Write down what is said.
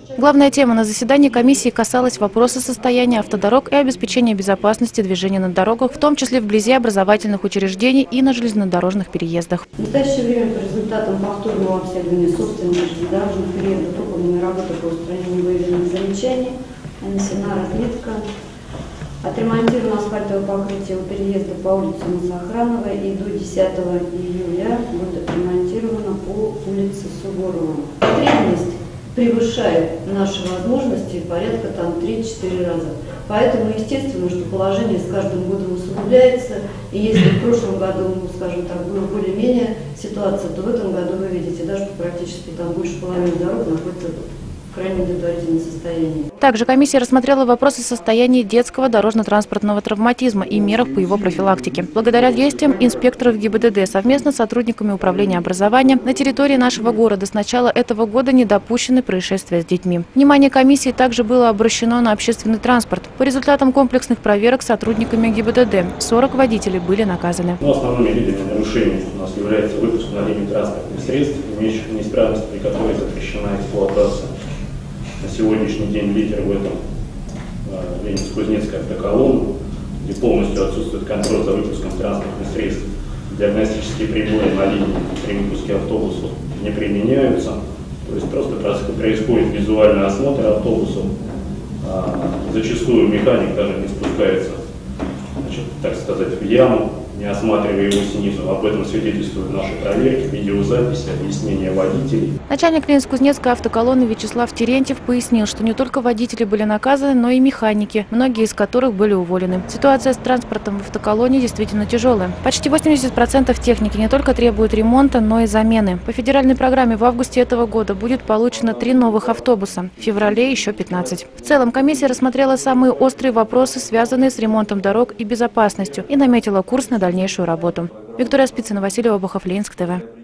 Главная тема на заседании комиссии касалась вопроса состояния автодорог и обеспечения безопасности движения на дорогах, в том числе вблизи образовательных учреждений и на железнодорожных переездах. В настоящее время по результатам повторного обследования собственных железнодорожных переездов выполнены работы по устранению выявленных замечаний, нанесена разметка, отремонтировано асфальтовое покрытие у переезда по улице Мусохранова и до 10 июля будет отремонтировано по улице Суворова. Потребность превышает наши возможности порядка 3-4 раза. Поэтому естественно, что положение с каждым годом усугубляется. И если в прошлом году, скажем так, была более-менее ситуация, то в этом году вы видите, да, что практически больше половины дорог находится в крайне удовлетворительном состоянии. Также комиссия рассмотрела вопросы состояния детского дорожно-транспортного травматизма и мерах по его профилактике. Благодаря действиям инспекторов ГИБДД совместно с сотрудниками управления образования на территории нашего города с начала этого года не допущены происшествия с детьми. Внимание комиссии также было обращено на общественный транспорт. По результатам комплексных проверок сотрудниками ГИБДД 40 водителей были наказаны. Основными видами нарушений у нас является выпуск на линии транспортных средств, имеющих неисправность, при которой запрещена эксплуатация. На сегодняшний день лидер в этом Ленинско-Кузнецкая автоколонна, где полностью отсутствует контроль за выпуском транспортных средств. Диагностические приборы на линии при выпуске автобусов не применяются. То есть просто происходит визуальный осмотр автобуса. Зачастую механик даже не спускается, так сказать, в яму, не осматривая его снизу. Об этом свидетельствуют наши проверки, видеозаписи, объяснения водителей. Начальник Ленинско-Кузнецкой автоколонны Вячеслав Терентьев пояснил, что не только водители были наказаны, но и механики, многие из которых были уволены. Ситуация с транспортом в автоколонне действительно тяжелая. Почти 80% техники не только требуют ремонта, но и замены. По федеральной программе в августе этого года будет получено 3 новых автобуса, в феврале еще 15. В целом комиссия рассмотрела самые острые вопросы, связанные с ремонтом дорог и безопасностью, и наметила курс на дальнейшую работу. Виктория Спицына, Василий Обухов, Ленинск ТВ.